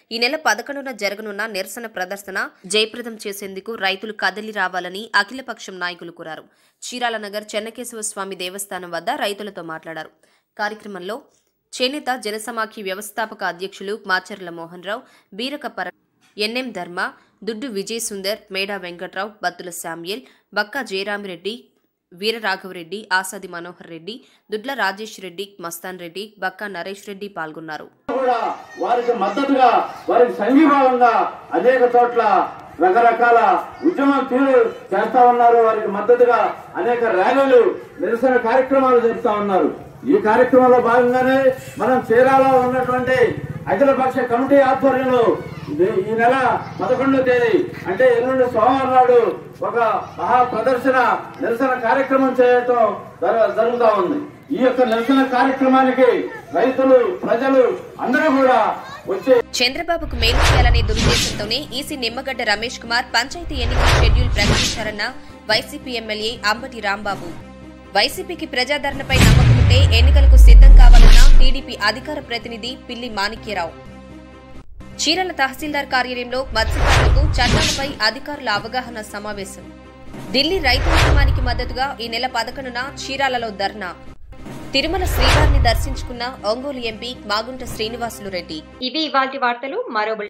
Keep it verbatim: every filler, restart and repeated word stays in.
ఈ నెల పదకొండున జరగనున్న నిరసన ప్రదర్శన జయప్రదం చేసేందుకు రైతులు కదలి రావాలని అఖిలపక్షం నాయకులు కోరారు. చీరాల నగర్ చెన్నకేశవ స్వామి దేవస్థానం వద్ద రైతులతో మాట్లాడారు. కార్యక్రమంలో చేనేత జనసమాఖ్య వ్యవస్థాపక అధ్యక్షులు మాచర్ల మోహన్ రావు, బీరకపర ఎన్ఎం ధర్మ, దుడ్డు విజయ్ సుందర్, మేడా వెంకట్రావు, బత్తుల శామ్యుల్, బక్కా జయరామిరెడ్డి, వీరరాఘవరెడ్డి, ఆసాది మనోహర్ రెడ్డి, దుడ్ల రాజేష్ రెడ్డి, మస్తాన్ రెడ్డి, బక్కా నరేష్ రెడ్డి పాల్గొన్నారు. వారికి మద్దతుగా వారికి సంఘీభావంగా అనేక చోట్ల రకరకాల ఉద్యమం తీరు చేస్తా ఉన్నారు. వారికి మద్దతుగా అనేక ర్యాలీలు, నిరసన కార్యక్రమాలు జరుపుతా ఉన్నారు. ఈ కార్యక్రమంలో భాగంగానే మనం చీరాలో ఉన్నటువంటి అఖిలపక్ష కమిటీ ఆధ్వర్యంలో ఈ నెల పదకొండవ తేదీ అంటే ఎల్లుండి సోమవారం నాడు ఒక మహా ప్రదర్శన నిరసన కార్యక్రమం చేయటం జరుగుతా ఉంది. ఈ యొక్క నిరసన కార్యక్రమానికి రైతులు, ప్రజలు అందరూ కూడా వచ్చే చంద్రబాబుకు మేలు చేయాలనే దురుద్దేశంతోనే ఈసీ నిమ్మగడ్డ రమేష్ కుమార్ పంచాయతీ ఎన్నికల షెడ్యూల్ ప్రకటించారన్న వైసీపీ ఎమ్మెల్యే అంబటి రాంబాబు. వైసీపీకి ప్రజాదరణపై నమ్మకం ఉంటే ఎన్నికలకు సిద్ధం కావాలన్న టీడీపీ అధికార ప్రతినిధి పిల్లి మాణిక్యరావు. చీరాల తహసీల్దార్ కార్యాలయంలో మత్స్యకారులకు చట్టాలపై అధికారుల అవగాహన సమావేశం. ఢిల్లీ రైతు ఉద్యమానికి మద్దతుగా ఈ నెల పదకొండున చీరాలలో ధర్నా. తిరుమల శ్రీవారిని దర్శించుకున్న ఒంగోలు ఎంపీ మాగుంట శ్రీనివాసులు రెడ్డి. ఇవి ఇవాల్టి వార్తలు. మరో